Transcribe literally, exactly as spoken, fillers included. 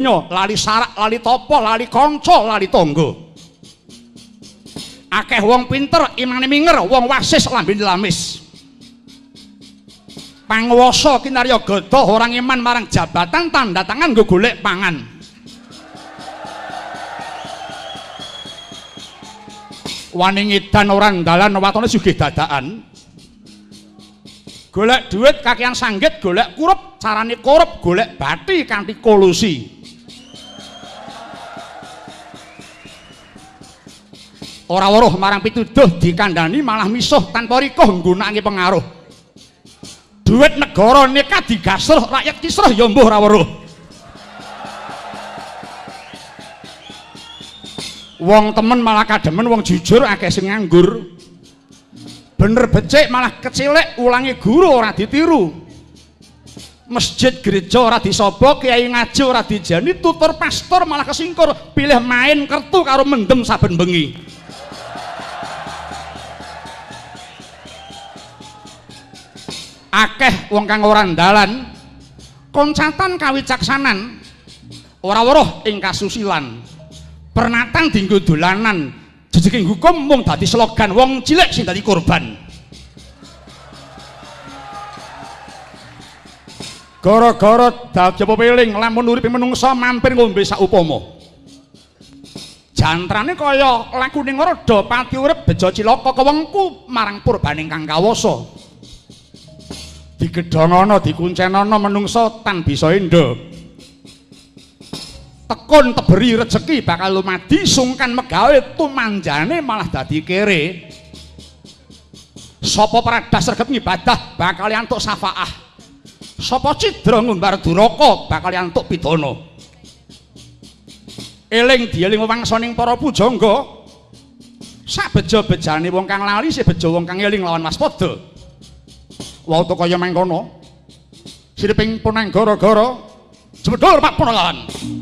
lali sarak, lali topo, lali kanca, lali tangga. Akeh wong pinter, imane minger, wong wasis lambene lamis. Panguwasa kinarya gada orang iman marang jabatan tanda tangan nggo golek pangan. Wani ngidan orang dalan watone sugih dadakan. Golek duit kakean sanggit, golek kurup, carane korup, golek bathi kanthi kolusi. Ora weruh marang pituduh dikandhani malah misuh tanpa rikuh nggunakake pengaruh. Duit negara nekat digasruh rakyat kisruh ya mbuh ora weruh. Wong temen malah kademen, wong jujur akeh sing nganggur. Bener becik malah kecilik, ulangi guru ora ditiru. Masjid gereja ora disobo, kiai ngaji ora dijani, tutur pastor malah kesingkur, pilih main kertu karo mendem saben bengi. Akeh wong kang ora ndalan, koncatan kawicaksanan, ora weruh ing kasusilan. Pernatan dienggo dolanan, jejeking hukum mung dadi slogan, wong cilik sing dadi korban. Gara-gara dadi pepeling lamun uripe menungsa mampir ngombe saupama. Jantrane kaya lakuning rada pati urip beja cilaka kewengku marang purbaning kang kawasa. Digedhongono dikuncenana menungsa tan bisa enda. Tekun teberi rezeki bakal lumadi, sungkan megawe tumanjane malah dadi kere. Sapa pradas sregep ngibadah bakal antuk syafaah. Sapa cidra ngumbar duraka bakal antuk pidana. Eling dieling wangsaning para pujangga. Sak beja-bejane wong kang lali sih beja wong kang eling lawan waspada. Wau kaya mangkono. Siriping punang gara-gara jebul Pak Punalawan.